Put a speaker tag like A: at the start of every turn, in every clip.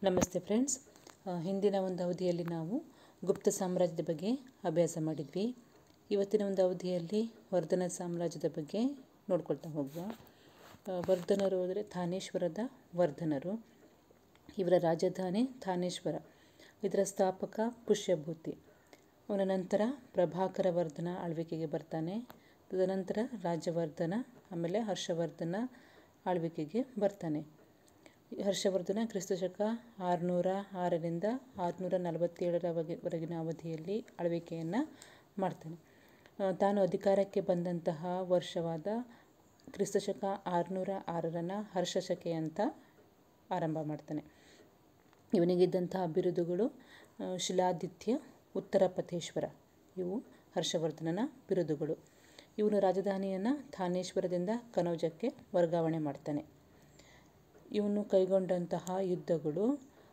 A: ನಮಸ್ತೆ ಫ್ರೆಂಡ್ಸ್. ಹಿಂದಿನ ಒಂದು ಅವಧಿಯಲ್ಲಿ ನಾವು ಗುಪ್ತ ಸಾಮ್ರಾಜ್ಯದ ಬಗ್ಗೆ ಅಭ್ಯಾಸ ಮಾಡಿದ್ವಿ. ಇವತ್ತಿನ ಒಂದು ಅವಧಿಯಲ್ಲಿ ವರ್ಧನ ಸಾಮ್ರಾಜ್ಯದ ಬಗ್ಗೆ ನೋಡ್ಕೊಳ್ತಾ ಹೋಗುವ. ವರ್ಧನರು ಅಂದರೆ ಥಾನೇಶ್ವರದ ವರ್ಧನರು. ಇವರ ರಾಜಧಾನಿ ಥಾನೇಶ್ವರ. ಇದರ ಸ್ಥಾಪಕ ಪುಷ್ಯಭೂತಿ. ಅವನ ನಂತರ ಪ್ರಭಾಕರ ವರ್ಧನ ಆಳ್ವಿಕೆಗೆ ಬರ್ತಾನೆ. ತದನಂತರ ರಾಜವರ್ಧನ, ಆಮೇಲೆ ಹರ್ಷವರ್ಧನ ಆಳ್ವಿಕೆಗೆ ಬರ್ತಾನೆ. ಹರ್ಷವರ್ಧನ ಕ್ರಿಸ್ತಶಕ 606ರಿಂದ 647ರವರೆಗಿನ ಅವಧಿಯಲ್ಲಿ ಆಳ್ವಿಕೆಯನ್ನು ಮಾಡ್ತಾನೆ. ತಾನು ಅಧಿಕಾರಕ್ಕೆ ಬಂದಂತಹ ವರ್ಷವಾದ ಕ್ರಿಸ್ತಶಕ 606ರನ್ನು ಹರ್ಷಶಕೆ ಅಂತ ಆರಂಭ ಮಾಡ್ತಾನೆ. ಇವನಿಗಿದ್ದಂತಹ ಬಿರುದುಗಳು ಶಿಲಾದಿತ್ಯ, ಉತ್ತರಪಥೇಶ್ವರ. ಇವು ಹರ್ಷವರ್ಧನನ ಬಿರುದುಗಳು. ಇವನು ರಾಜಧಾನಿಯನ್ನು ಥಾನೇಶ್ವರದಿಂದ ಕನೌಜಕ್ಕೆ ವರ್ಗಾವಣೆ ಮಾಡ್ತಾನೆ. ಇವನು ಕೈಗೊಂಡಂತಹ ಯುದ್ಧಗಳು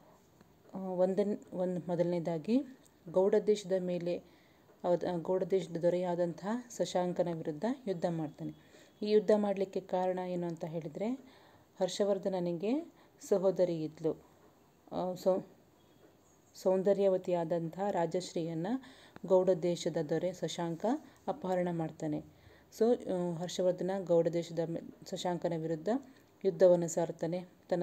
A: ಮೊದಲನೇದಾಗಿ ಗೌಡ ದೇಶದ ಮೇಲೆ ಗೌಡ ದೇಶದ ದೊರೆಯಾದಂತಹ ಶಶಾಂಕನ ವಿರುದ್ಧ ಯುದ್ಧ ಮಾಡ್ತಾನೆ. ಈ ಯುದ್ಧ ಮಾಡಲಿಕ್ಕೆ ಕಾರಣ ಏನು ಅಂತ ಹೇಳಿದರೆ, ಹರ್ಷವರ್ಧನನಿಗೆ ಸಹೋದರಿ ಇದ್ಲು. ಸೌಂದರ್ಯವತಿಯಾದಂತಹ ರಾಜಶ್ರೀಯನ್ನು ಗೌಡ ದೇಶದ ದೊರೆ ಶಶಾಂಕ ಅಪಹರಣ ಮಾಡ್ತಾನೆ. ಹರ್ಷವರ್ಧನ ಗೌಡ ದೇಶದ ಶಶಾಂಕನ ವಿರುದ್ಧ ಯುದ್ಧವನ್ನು ಸಾರ್ತಾನೆ. ತನ್ನ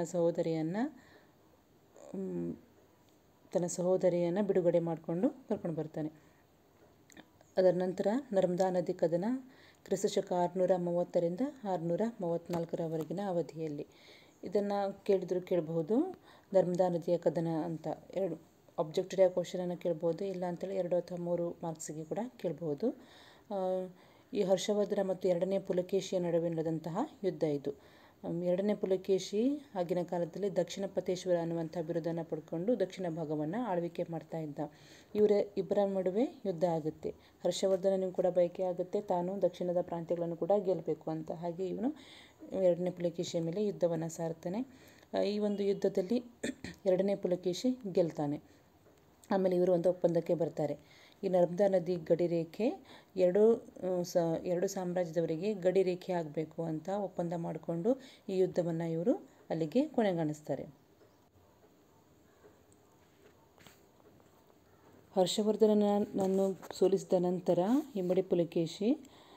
A: ಸಹೋದರಿಯನ್ನು ಬಿಡುಗಡೆ ಮಾಡಿಕೊಂಡು ಕರ್ಕೊಂಡು ಬರ್ತಾನೆ. ಅದರ ನಂತರ ನರ್ಮದಾ ನದಿ ಕದನ ಕ್ರಿಸ್ತಶಕ 630ರಿಂದ 634ರವರೆಗಿನ ಅವಧಿಯಲ್ಲಿ. ಇದನ್ನು ಕೇಳಬಹುದು. ನರ್ಮದಾ ನದಿಯ ಕದನ ಅಂತ ಎರಡು ಆಬ್ಜೆಕ್ಟಿವ್ ಕ್ವಶನನ್ನು ಕೇಳ್ಬೋದು, ಇಲ್ಲ ಅಂತೇಳಿ 2 ಅಥವಾ 3 ಮಾರ್ಕ್ಸಿಗೆ ಕೂಡ ಕೇಳಬಹುದು. ಈ ಹರ್ಷವರ್ಧನ ಮತ್ತು ಎರಡನೇ ಪುಲಕೇಶಿಯ ನಡುವೆ ನಡೆದಂತಹ ಯುದ್ಧ ಇದು. ಎರಡನೇ ಪುಲಕೇಶಿ ಆಗಿನ ಕಾಲದಲ್ಲಿ ದಕ್ಷಿಣ ಪಥೇಶ್ವರ ಅನ್ನುವಂಥ ಬಿರುದನ್ನು ಪಡ್ಕೊಂಡು ದಕ್ಷಿಣ ಭಾಗವನ್ನು ಆಳ್ವಿಕೆ ಮಾಡ್ತಾ ಇದ್ದ. ಇಬ್ಬರ ನಡುವೆ ಯುದ್ಧ ಆಗುತ್ತೆ. ಹರ್ಷವರ್ಧನನಿಗೂ ಕೂಡ ಬಯಕೆ ಆಗುತ್ತೆ ತಾನು ದಕ್ಷಿಣದ ಪ್ರಾಂತ್ಯಗಳನ್ನು ಕೂಡ ಗೆಲ್ಲಬೇಕು ಅಂತ. ಹಾಗೆ ಇವನು ಎರಡನೇ ಪುಲಕೇಶಿಯ ಮೇಲೆ ಯುದ್ಧವನ್ನು ಸಾರ್ತಾನೆ. ಈ ಒಂದು ಯುದ್ಧದಲ್ಲಿ ಎರಡನೇ ಪುಲಕೇಶಿ ಗೆಲ್ತಾನೆ. ಆಮೇಲೆ ಇವರು ಒಂದು ಒಪ್ಪಂದಕ್ಕೆ ಬರ್ತಾರೆ. ಈ ನರ್ಮದಾ ನದಿ ಗಡಿರೇಖೆ ಎರಡು ಸಾಮ್ರಾಜ್ಯದವರಿಗೆ ಗಡಿರೇಖೆ ಆಗಬೇಕು ಅಂತ ಒಪ್ಪಂದ ಮಾಡಿಕೊಂಡು ಈ ಯುದ್ಧವನ್ನು ಇವರು ಅಲ್ಲಿಗೆ ಕೊನೆಗಾಣಿಸ್ತಾರೆ. ಹರ್ಷವರ್ಧನನನ್ನು ಸೋಲಿಸಿದ ನಂತರ ಇಮ್ಮಡಿ ಪುಲಕೇಶಿ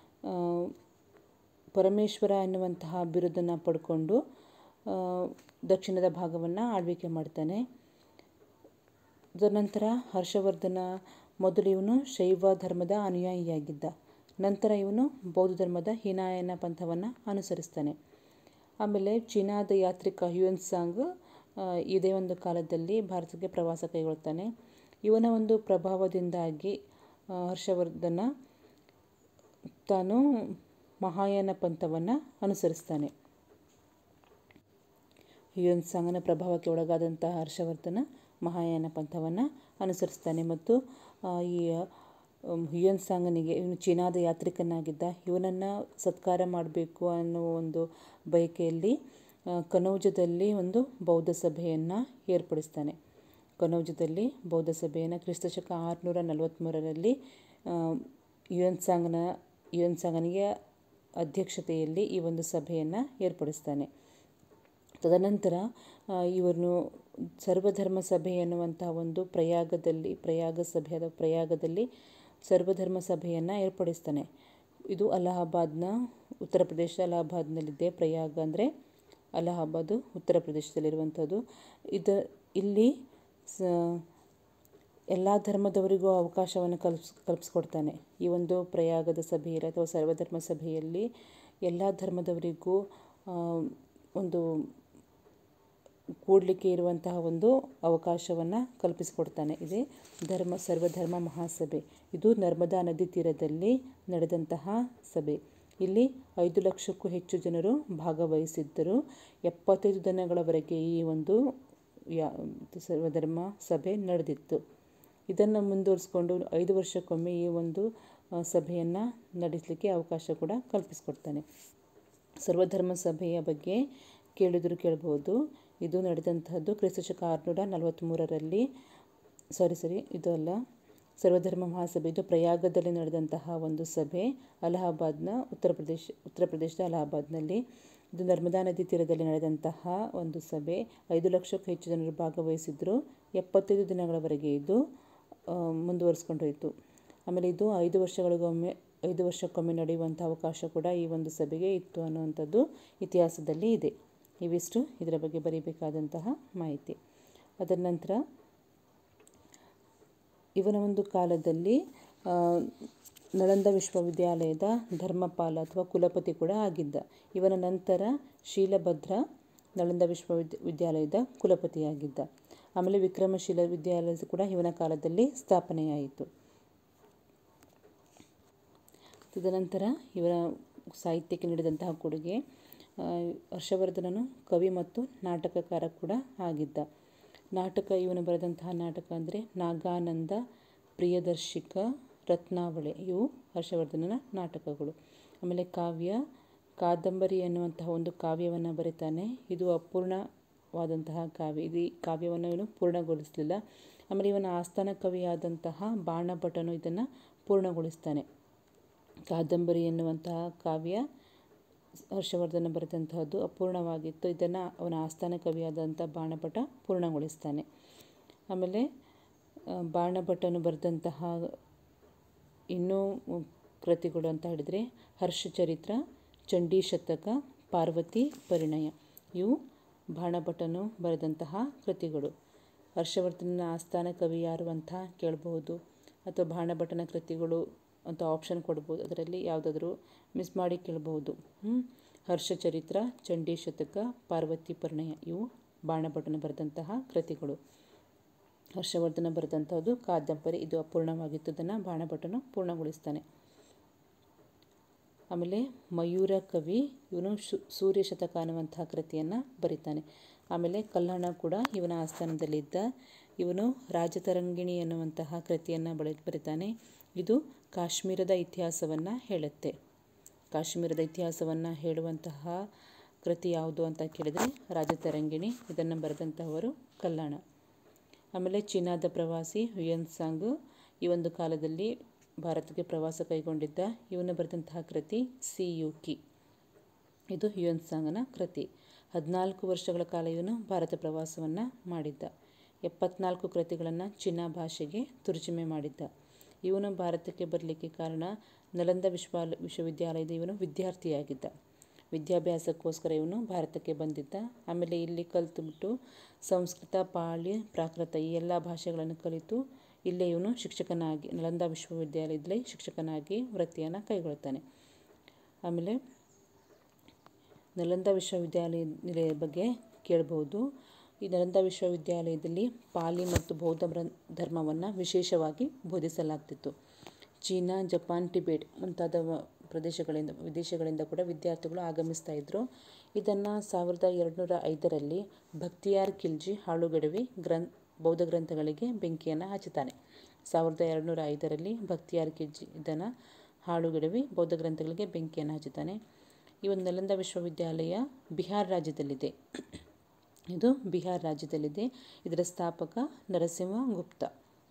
A: ಪರಮೇಶ್ವರ ಎನ್ನುವಂತಹ ಬಿರುದನ್ನು ಪಡ್ಕೊಂಡು ದಕ್ಷಿಣದ ಭಾಗವನ್ನು ಆಳ್ವಿಕೆ ಮಾಡ್ತಾನೆ. ತದನಂತರ ಹರ್ಷವರ್ಧನ ಮೊದಲು ಇವನು ಶೈವ ಧರ್ಮದ ಅನುಯಾಯಿಯಾಗಿದ್ದ. ನಂತರ ಇವನು ಬೌದ್ಧ ಧರ್ಮದ ಹೀನಾಯನ ಪಂಥವನ್ನು ಅನುಸರಿಸ್ತಾನೆ. ಆಮೇಲೆ ಚೀನಾದ ಯಾತ್ರಿಕ ಹ್ಯೂಯೆನ್ಸಾಂಗ್ ಇದೇ ಒಂದು ಕಾಲದಲ್ಲಿ ಭಾರತಕ್ಕೆ ಪ್ರವಾಸ ಕೈಗೊಳ್ತಾನೆ. ಇವನ ಒಂದು ಪ್ರಭಾವದಿಂದಾಗಿ ಹರ್ಷವರ್ಧನ ತಾನು ಮಹಾಯಾನ ಪಂಥವನ್ನು ಅನುಸರಿಸ್ತಾನೆ. ಹ್ಯೂಯೆನ್ಸಾಂಗನ ಪ್ರಭಾವಕ್ಕೆ ಒಳಗಾದಂತಹ ಹರ್ಷವರ್ಧನ ಮಹಾಯಾನ ಪಂಥವನ್ನು ಅನುಸರಿಸ್ತಾನೆ. ಮತ್ತು ಈ ಹ್ಯೂಯೆನ್ಸಾಂಗನಿಗೆ, ಇವನು ಚೀನಾದ ಯಾತ್ರಿಕನಾಗಿದ್ದ, ಇವನನ್ನು ಸತ್ಕಾರ ಮಾಡಬೇಕು ಅನ್ನೋ ಒಂದು ಬಯಕೆಯಲ್ಲಿ ಕನೌಜದಲ್ಲಿ ಒಂದು ಬೌದ್ಧ ಸಭೆಯನ್ನು ಏರ್ಪಡಿಸ್ತಾನೆ. ಕನೌಜದಲ್ಲಿ ಬೌದ್ಧ ಸಭೆಯನ್ನು ಕ್ರಿಸ್ತಶಕ 643ರಲ್ಲಿ ಹ್ಯೂಯೆನ್ಸಾಂಗನಿಗೆ ಅಧ್ಯಕ್ಷತೆಯಲ್ಲಿ ಈ ಒಂದು ಸಭೆಯನ್ನು ಏರ್ಪಡಿಸ್ತಾನೆ. ತದನಂತರ ಇವನು ಸರ್ವಧರ್ಮ ಸಭೆ ಎನ್ನುವಂತಹ ಒಂದು ಪ್ರಯಾಗದಲ್ಲಿ ಸರ್ವಧರ್ಮ ಸಭೆಯನ್ನು ಏರ್ಪಡಿಸ್ತಾನೆ. ಇದು ಅಲಹಾಬಾದ್ನ ಉತ್ತರ ಪ್ರದೇಶ, ಅಲಹಾಬಾದ್ನಲ್ಲಿದೆ. ಪ್ರಯಾಗ ಅಂದರೆ ಅಲಹಾಬಾದು ಉತ್ತರ ಪ್ರದೇಶದಲ್ಲಿರುವಂಥದ್ದು. ಇಲ್ಲಿ ಎಲ್ಲ ಧರ್ಮದವರಿಗೂ ಅವಕಾಶವನ್ನು ಕಲ್ಪಿಸ್ಕೊಡ್ತಾನೆ. ಈ ಒಂದು ಪ್ರಯಾಗದ ಸಭೆಯಲ್ಲಿ ಅಥವಾ ಸರ್ವಧರ್ಮ ಸಭೆಯಲ್ಲಿ ಎಲ್ಲ ಧರ್ಮದವರಿಗೂ ಒಂದು ಕೂಡಲಿಕ್ಕೆ ಇರುವಂತಹ ಒಂದು ಅವಕಾಶವನ್ನು ಕಲ್ಪಿಸಿಕೊಡ್ತಾನೆ. ಇದೇ ಸರ್ವಧರ್ಮ ಮಹಾಸಭೆ. ಇದು ನರ್ಮದಾ ನದಿ ತೀರದಲ್ಲಿ ನಡೆದಂತಹ ಸಭೆ. ಇಲ್ಲಿ 5 ಲಕ್ಷಕ್ಕೂ ಹೆಚ್ಚು ಜನರು ಭಾಗವಹಿಸಿದ್ದರು. 75 ದಿನಗಳವರೆಗೆ ಈ ಒಂದು ಸರ್ವಧರ್ಮ ಸಭೆ ನಡೆದಿತ್ತು. ಇದನ್ನು ಮುಂದುವರಿಸಿಕೊಂಡು 5 ವರ್ಷಕ್ಕೊಮ್ಮೆ ಈ ಒಂದು ಸಭೆಯನ್ನು ನಡೆಸಲಿಕ್ಕೆ ಅವಕಾಶ ಕೂಡ ಕಲ್ಪಿಸಿಕೊಡ್ತಾನೆ. ಸರ್ವಧರ್ಮ ಸಭೆಯ ಬಗ್ಗೆ ಕೇಳಬಹುದು. ಇದು ನಡೆದಂತಹದ್ದು ಕ್ರಿಸ್ತಶಕ 643ರಲ್ಲಿ. ಇದು ಅಲ್ಲ, ಸರ್ವಧರ್ಮ ಮಹಾಸಭೆ ಇದು ಪ್ರಯಾಗದಲ್ಲಿ ನಡೆದಂತಹ ಒಂದು ಸಭೆ, ಅಲಹಾಬಾದ್ನ ಉತ್ತರ ಪ್ರದೇಶದ ಅಲಹಾಬಾದ್ನಲ್ಲಿ. ಇದು ನರ್ಮದಾ ನದಿ ತೀರದಲ್ಲಿ ನಡೆದಂತಹ ಒಂದು ಸಭೆ. 5 ಲಕ್ಷಕ್ಕೂ ಹೆಚ್ಚು ಜನರು ಭಾಗವಹಿಸಿದ್ರು. 75 ದಿನಗಳವರೆಗೆ ಇದು ಮುಂದುವರಿಸ್ಕೊಂಡು ಹೋಯಿತು. ಆಮೇಲೆ ಇದು 5 ವರ್ಷಕ್ಕೊಮ್ಮೆ ನಡೆಯುವಂಥ ಅವಕಾಶ ಕೂಡ ಈ ಒಂದು ಸಭೆಗೆ ಇತ್ತು ಅನ್ನುವಂಥದ್ದು ಇತಿಹಾಸದಲ್ಲಿ ಇದೆ. ಇವಿಷ್ಟು ಇದರ ಬಗ್ಗೆ ಬರೀಬೇಕಾದಂತಹ ಮಾಹಿತಿ. ಅದರ ನಂತರ ಇವನ ಒಂದು ಕಾಲದಲ್ಲಿ ನಳಂದ ವಿಶ್ವವಿದ್ಯಾಲಯದ ಧರ್ಮಪಾಲ ಅಥವಾ ಕುಲಪತಿ ಕೂಡ ಆಗಿದ್ದ. ಇವನ ನಂತರ ಶೀಲಭದ್ರ ನಳಂದ ವಿಶ್ವವಿದ್ಯಾಲಯದ ಕುಲಪತಿಯಾಗಿದ್ದ. ಆಮೇಲೆ ವಿಕ್ರಮಶೀಲ ವಿದ್ಯಾಲಯ ಕೂಡ ಇವನ ಕಾಲದಲ್ಲಿ ಸ್ಥಾಪನೆಯಾಯಿತು. ತದನಂತರ ಇವರ ಸಾಹಿತ್ಯಕ್ಕೆ ನೀಡಿದಂತಹ ಕೊಡುಗೆ, ಹರ್ಷವರ್ಧನನು ಕವಿ ಮತ್ತು ನಾಟಕಕಾರ ಕೂಡ ಆಗಿದ್ದ. ಇವನು ಬರೆದಂತಹ ನಾಟಕ ಅಂದರೆ ನಾಗಾನಂದ, ಪ್ರಿಯದರ್ಶಿಕ, ರತ್ನಾವಳಿ ಇವು ಹರ್ಷವರ್ಧನನ ನಾಟಕಗಳು. ಆಮೇಲೆ ಕಾದಂಬರಿ ಎನ್ನುವಂತಹ ಒಂದು ಕಾವ್ಯವನ್ನು ಬರೀತಾನೆ. ಇದು ಅಪೂರ್ಣವಾದಂತಹ ಕಾವ್ಯ. ಈ ಕಾವ್ಯವನ್ನು ಇವನು ಪೂರ್ಣಗೊಳಿಸಲಿಲ್ಲ. ಆಮೇಲೆ ಇವನ ಆಸ್ಥಾನ ಕವಿಯಾದಂತಹ ಬಾಣಭಟನು ಇದನ್ನು ಪೂರ್ಣಗೊಳಿಸ್ತಾನೆ. ಕಾದಂಬರಿ ಎನ್ನುವಂತಹ ಕಾವ್ಯ ಹರ್ಷವರ್ಧನ ಬರೆದಂತಹದ್ದು ಅಪೂರ್ಣವಾಗಿತ್ತು. ಇದನ್ನು ಅವನ ಆಸ್ಥಾನ ಕವಿಯಾದಂಥ ಬಾಣಭಟ ಪೂರ್ಣಗೊಳಿಸ್ತಾನೆ. ಆಮೇಲೆ ಬಾಣಭಟನು ಬರೆದಂತಹ ಇನ್ನೂ ಕೃತಿಗಳು ಅಂತ ಹೇಳಿದರೆ ಹರ್ಷಚರಿತ್ರ, ಚಂಡೀಶತಕ, ಪಾರ್ವತಿ ಪರಿಣಯ ಇವು ಬಾಣಭಟನು ಬರೆದಂತಹ ಕೃತಿಗಳು. ಹರ್ಷವರ್ಧನನ ಆಸ್ಥಾನ ಕವಿ ಯಾರು ಅಂತ ಕೇಳಬಹುದು, ಅಥವಾ ಬಾಣಭಟನ ಕೃತಿಗಳು ಅಂತ ಆಪ್ಷನ್ ಕೊಡ್ಬೋದು. ಅದರಲ್ಲಿ ಯಾವುದಾದ್ರೂ ಮಿಸ್ ಮಾಡಿ ಕೇಳಬಹುದು. ಹರ್ಷಚರಿತ್ರ, ಚಂಡೀಶತಕ, ಪಾರ್ವತಿ ಪರಿಣಯ ಇವು ಬಾಣಭಟನ ಬರೆದಂತಹ ಕೃತಿಗಳು. ಹರ್ಷವರ್ಧನ ಬರೆದಂತಹದ್ದು ಕಾದಂಬರಿ. ಇದು ಅಪೂರ್ಣವಾಗಿತ್ತು. ಇದನ್ನು ಬಾಣಭಟನು ಪೂರ್ಣಗೊಳಿಸ್ತಾನೆ. ಆಮೇಲೆ ಮಯೂರ ಕವಿ ಇವನು ಸೂರ್ಯಶತಕ ಅನ್ನುವಂತಹ ಕೃತಿಯನ್ನು ಬರೀತಾನೆ. ಆಮೇಲೆ ಕಲ್ಹಣ ಕೂಡ ಇವನ ಆಸ್ಥಾನದಲ್ಲಿದ್ದ. ಇವನು ರಾಜತರಂಗಿಣಿ ಎನ್ನುವಂತಹ ಕೃತಿಯನ್ನು ಬರೀತಾನೆ. ಇದು ಕಾಶ್ಮೀರದ ಇತಿಹಾಸವನ್ನು ಹೇಳುತ್ತೆ. ಕಾಶ್ಮೀರದ ಇತಿಹಾಸವನ್ನು ಹೇಳುವಂತಹ ಕೃತಿ ಯಾವುದು ಅಂತ ಕೇಳಿದರೆ ರಾಜತರಂಗಿಣಿ. ಇದನ್ನು ಬರೆದಂತಹವರು ಕಲ್ಹಣ. ಆಮೇಲೆ ಚೀನಾದ ಪ್ರವಾಸಿ ಹ್ಯುಯೆನ್ ಈ ಒಂದು ಕಾಲದಲ್ಲಿ ಭಾರತಕ್ಕೆ ಪ್ರವಾಸ ಕೈಗೊಂಡಿದ್ದ. ಇವನು ಬರೆದಂತಹ ಕೃತಿ ಸಿಯುಕಿ. ಇದು ಹ್ಯುಯೆನ್ ಸಾಂಗನ ಕೃತಿ. 14 ವರ್ಷಗಳ ಕಾಲ ಇವನು ಭಾರತ ಪ್ರವಾಸವನ್ನು ಮಾಡಿದ್ದ. 74 ಕೃತಿಗಳನ್ನು ಚೀನಾ ಭಾಷೆಗೆ ತರ್ಜುಮೆ ಮಾಡಿದ್ದ. ಇವನು ಭಾರತಕ್ಕೆ ಬರಲಿಕ್ಕೆ ಕಾರಣ ನಳಂದ ವಿಶ್ವವಿದ್ಯಾಲಯದ ಇವನು ವಿದ್ಯಾರ್ಥಿಯಾಗಿದ್ದ. ವಿದ್ಯಾಭ್ಯಾಸಕ್ಕೋಸ್ಕರ ಇವನು ಭಾರತಕ್ಕೆ ಬಂದಿದ್ದ. ಆಮೇಲೆ ಇಲ್ಲಿ ಕಲಿತುಬಿಟ್ಟು ಸಂಸ್ಕೃತ, ಪಾಳಿ, ಪ್ರಾಕೃತ ಈ ಎಲ್ಲ ಭಾಷೆಗಳನ್ನು ಕಲಿತು ಇಲ್ಲೇ ಇವನು ಶಿಕ್ಷಕನಾಗಿ ನಳಂದ ವಿಶ್ವವಿದ್ಯಾಲಯದಲ್ಲಿ ಶಿಕ್ಷಕನಾಗಿ ವೃತ್ತಿಯನ್ನು ಕೈಗೊಳ್ತಾನೆ. ಆಮೇಲೆ ನಳಂದ ವಿಶ್ವವಿದ್ಯಾಲಯದ ಬಗ್ಗೆ ಕೇಳಬಹುದು. ಈ ನಳಂದ ವಿಶ್ವವಿದ್ಯಾಲಯದಲ್ಲಿ ಪಾಲಿ ಮತ್ತು ಬೌದ್ಧ ಧರ್ಮವನ್ನು ವಿಶೇಷವಾಗಿ ಬೋಧಿಸಲಾಗ್ತಿತ್ತು. ಚೀನಾ, ಜಪಾನ್, ಟಿಬೆಟ್ ಮುಂತಾದ ವಿದೇಶಗಳಿಂದ ಕೂಡ ವಿದ್ಯಾರ್ಥಿಗಳು ಆಗಮಿಸ್ತಾ ಇದ್ದರು. ಇದನ್ನು 1205ರಲ್ಲಿ ಭಕ್ತಿಯಾರ್ ಖಿಲ್ಜಿ ಹಾಳುಗೆಡವಿ ಬೌದ್ಧ ಗ್ರಂಥಗಳಿಗೆ ಬೆಂಕಿಯನ್ನು ಹಚ್ಚುತ್ತಾನೆ. 1205ರಲ್ಲಿ ಭಕ್ತಿಯಾರ್ ಖಿಲ್ಜಿ ಇದನ್ನು ಹಾಳುಗೆಡವಿ ಬೌದ್ಧ ಗ್ರಂಥಗಳಿಗೆ ಬೆಂಕಿಯನ್ನು ಹಚ್ಚುತ್ತಾನೆ. ಈ ಒಂದು ನಳಂದ ವಿಶ್ವವಿದ್ಯಾಲಯ ಬಿಹಾರ್ ರಾಜ್ಯದಲ್ಲಿದೆ. ಇದು ಬಿಹಾರ್ ರಾಜ್ಯದಲ್ಲಿದೆ. ಇದರ ಸ್ಥಾಪಕ ನರಸಿಂಹಗುಪ್ತ.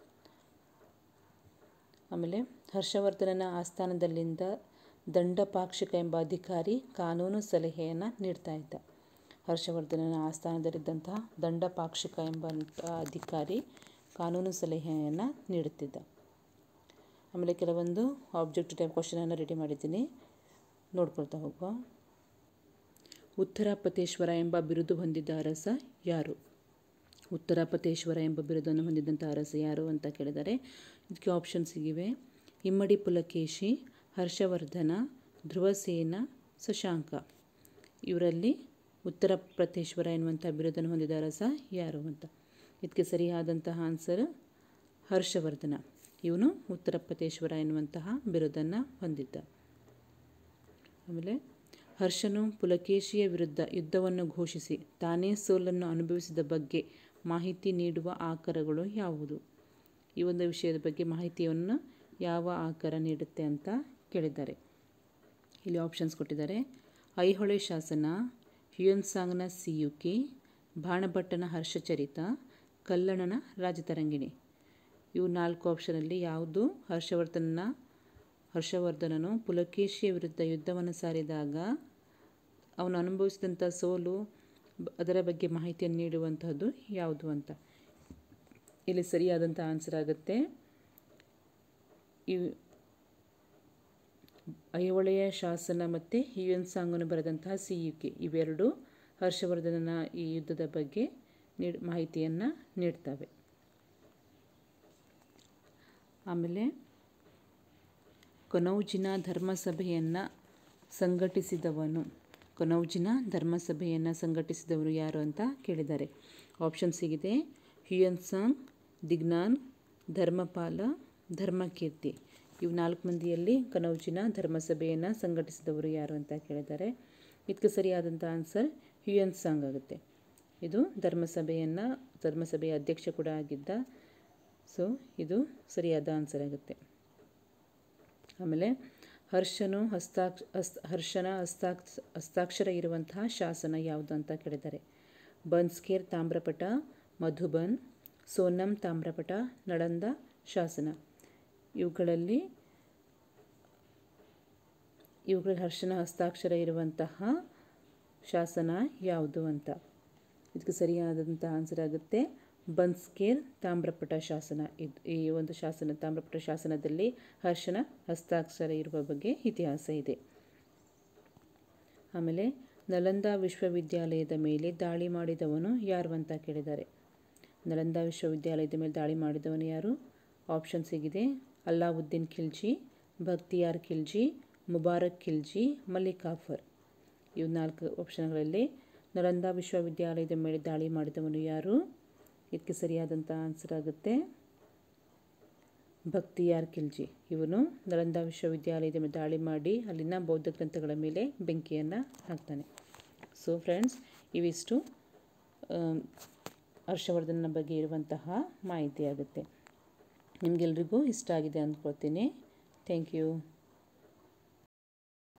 A: ಆಮೇಲೆ ಹರ್ಷವರ್ಧನನ ಆಸ್ಥಾನದಲ್ಲಿಂದ ದಂಡಪಾಕ್ಷಿಕ ಎಂಬ ಅಧಿಕಾರಿ ಕಾನೂನು ಸಲಹೆಯನ್ನು ನೀಡ್ತಾ ಇದ್ದ. ಹರ್ಷವರ್ಧನನ ಆಸ್ಥಾನದಲ್ಲಿದ್ದಂತಹ ದಂಡಪಾಕ್ಷಿಕ ಎಂಬ ಅಧಿಕಾರಿ ಕಾನೂನು ಸಲಹೆಯನ್ನು ನೀಡುತ್ತಿದ್ದ. ಆಮೇಲೆ ಕೆಲವೊಂದು ಆಬ್ಜೆಕ್ಟಿವ್ ಟೈಪ್ ಕ್ವಶನನ್ನು ರೆಡಿ ಮಾಡಿದ್ದೀನಿ, ನೋಡ್ಕೊಳ್ತಾ ಹೋಗುವ. ಉತ್ತರಾಪತೇಶ್ವರ ಎಂಬ ಬಿರುದು ಹೊಂದಿದ್ದ ಅರಸ ಯಾರು? ಉತ್ತರಾಪತೇಶ್ವರ ಎಂಬ ಬಿರುದನ್ನು ಹೊಂದಿದ್ದಂಥ ಅರಸ ಯಾರು ಅಂತ ಕೇಳಿದರೆ ಇದಕ್ಕೆ ಆಪ್ಷನ್ಸ್ ಇವೆ. ಇಮ್ಮಡಿ ಪುಲಕೇಶಿ, ಹರ್ಷವರ್ಧನ, ಧ್ರುವಸೇನ, ಶಶಾಂಕ. ಇವರಲ್ಲಿ ಉತ್ತರಾಪತೇಶ್ವರ ಎನ್ನುವಂಥ ಬಿರುದನ್ನು ಹೊಂದಿದ ಅರಸ ಯಾರು ಅಂತ. ಇದಕ್ಕೆ ಸರಿಯಾದಂತಹ ಆನ್ಸರ್ ಹರ್ಷವರ್ಧನ. ಇವನು ಉತ್ತರಾಪತೇಶ್ವರ ಎನ್ನುವಂತಹ ಬಿರುದನ್ನು ಹೊಂದಿದ್ದ. ಆಮೇಲೆ ಹರ್ಷನು ಪುಲಕೇಶಿಯ ವಿರುದ್ಧ ಯುದ್ಧವನ್ನು ಘೋಷಿಸಿ ತಾನೇ ಸೋಲನ್ನು ಅನುಭವಿಸಿದ ಬಗ್ಗೆ ಮಾಹಿತಿ ನೀಡುವ ಆಕರಗಳು ಯಾವುದು? ಈ ಒಂದು ವಿಷಯದ ಬಗ್ಗೆ ಮಾಹಿತಿಯನ್ನು ಯಾವ ಆಕರ ನೀಡುತ್ತೆ ಅಂತ ಕೇಳಿದ್ದಾರೆ. ಇಲ್ಲಿ ಆಪ್ಷನ್ಸ್ ಕೊಟ್ಟಿದ್ದಾರೆ. ಐಹೊಳೆ ಶಾಸನ, ಹ್ಯುಯೆನ್ ಸಾಂಗ್ನ ಸಿಯುಕಿ, ಬಾಣಭಟ್ಟನ ಹರ್ಷಚರಿತ, ಕಲ್ಲಣನ ರಾಜತರಂಗಿಣಿ. ಇವು 4 ಆಪ್ಷನಲ್ಲಿ ಯಾವುದು ಹರ್ಷವರ್ಧನನು ಪುಲಕೇಶಿಯ ವಿರುದ್ಧ ಯುದ್ಧವನ್ನು ಸಾರಿದಾಗ ಅವನು ಅನುಭವಿಸಿದಂಥ ಸೋಲು ಅದರ ಬಗ್ಗೆ ಮಾಹಿತಿಯನ್ನು ನೀಡುವಂತಹದ್ದು ಯಾವುದು ಅಂತ. ಇಲ್ಲಿ ಸರಿಯಾದಂಥ ಆನ್ಸರ್ ಆಗುತ್ತೆ ಐಹೊಳೆಯ ಶಾಸನ ಮತ್ತು ಹ್ಯೂಯನ್ ಸಾಂಗನ್ನು ಬರೆದಂತಹ CUK ಇವೆರಡು ಹರ್ಷವರ್ಧನನ ಈ ಯುದ್ಧದ ಬಗ್ಗೆ ಮಾಹಿತಿಯನ್ನು ನೀಡ್ತವೆ. ಆಮೇಲೆ ಕನೌಜಿನ ಧರ್ಮಸಭೆಯನ್ನು ಸಂಘಟಿಸಿದವರು ಯಾರು ಅಂತ ಕೇಳಿದ್ದಾರೆ. ಆಪ್ಷನ್ ಸಿಗಿದೆ ಹ್ಯೂಯನ್ ಸಾಂಗ್, ದಿಗ್ನಾನ್, ಧರ್ಮಪಾಲ, ಧರ್ಮಕೀರ್ತಿ. ಇವು 4 ಮಂದಿಯಲ್ಲಿ ಕನೌಜಿನ ಧರ್ಮಸಭೆಯನ್ನು ಸಂಘಟಿಸಿದವರು ಯಾರು ಅಂತ ಕೇಳಿದ್ದಾರೆ. ಇದಕ್ಕೆ ಸರಿಯಾದಂಥ ಆನ್ಸರ್ ಹ್ಯೂಯನ್ ಸಾಂಗ್ ಆಗುತ್ತೆ. ಇದು ಧರ್ಮಸಭೆಯ ಅಧ್ಯಕ್ಷ ಕೂಡ ಆಗಿದ್ದ. ಸೊ ಇದು ಸರಿಯಾದ ಆನ್ಸರ್ ಆಗುತ್ತೆ. ಆಮೇಲೆ ಹರ್ಷನ ಹಸ್ತಾಕ್ಷರ ಇರುವಂತಹ ಶಾಸನ ಯಾವುದು ಅಂತ ಕೇಳಿದ್ದಾರೆ. ಬನ್ಸ್ಕೇರ್ ತಾಮ್ರಪಟ, ಮಧುಬನ್, ಸೋನಂ ತಾಮ್ರಪಟ, ನಳಂದ ಶಾಸನ. ಇವುಗಳಲ್ಲಿ ಹರ್ಷನ ಹಸ್ತಾಕ್ಷರ ಇರುವಂತಹ ಶಾಸನ ಯಾವುದು ಅಂತ. ಇದಕ್ಕೆ ಸರಿಯಾದಂಥ ಆನ್ಸರ್ ಆಗುತ್ತೆ ಬನ್ಸ್ಕೇರ್ ತಾಮ್ರಪಟ ಶಾಸನ. ಈ ಒಂದು ತಾಮ್ರಪಟ ಶಾಸನದಲ್ಲಿ ಹರ್ಷನ ಹಸ್ತಾಕ್ಷರ ಇರುವ ಬಗ್ಗೆ ಇತಿಹಾಸ ಇದೆ. ಆಮೇಲೆ ನಲಂದಾ ವಿಶ್ವವಿದ್ಯಾಲಯದ ಮೇಲೆ ದಾಳಿ ಮಾಡಿದವನು ಯಾರು ಅಂತ ಕೇಳಿದ್ದಾರೆ. ನಲಂದಾ ವಿಶ್ವವಿದ್ಯಾಲಯದ ಮೇಲೆ ದಾಳಿ ಮಾಡಿದವನು ಯಾರು? ಆಪ್ಷನ್ ಸಿಗಿದೆ ಅಲ್ಲಾವುದ್ದೀನ್ ಖಿಲ್ಜಿ, ಬಖ್ತಿಯಾರ್ ಖಿಲ್ಜಿ, ಮುಬಾರಕ್ ಖಿಲ್ಜಿ, ಮಲಿಕ್ ಕಾಫರ್. ಇವು 4 ಆಪ್ಷನ್ಗಳಲ್ಲಿ ನಲಂದಾ ವಿಶ್ವವಿದ್ಯಾಲಯದ ಮೇಲೆ ದಾಳಿ ಮಾಡಿದವನು ಯಾರು? ಇದಕ್ಕೆ ಸರಿಯಾದಂಥ ಆನ್ಸರ್ ಆಗುತ್ತೆ ಬಖ್ತಿಯಾರ್ ಖಿಲ್ಜಿ. ಇವನು ನಲಂದಾ ವಿಶ್ವವಿದ್ಯಾಲಯದ ಮೇಲೆ ದಾಳಿ ಮಾಡಿ ಅಲ್ಲಿನ ಬೌದ್ಧ ಗ್ರಂಥಗಳ ಮೇಲೆ ಬೆಂಕಿಯನ್ನು ಹಾಕ್ತಾನೆ. ಸೊ ಫ್ರೆಂಡ್ಸ್, ಇವಿಷ್ಟು ಹರ್ಷವರ್ಧನನ ಬಗ್ಗೆ ಇರುವಂತಹ ಮಾಹಿತಿ ಆಗುತ್ತೆ. ನಿಮಗೆಲ್ರಿಗೂ ಇಷ್ಟ ಆಗಿದೆ ಅಂದ್ಕೊಳ್ತೀನಿ. Thank you.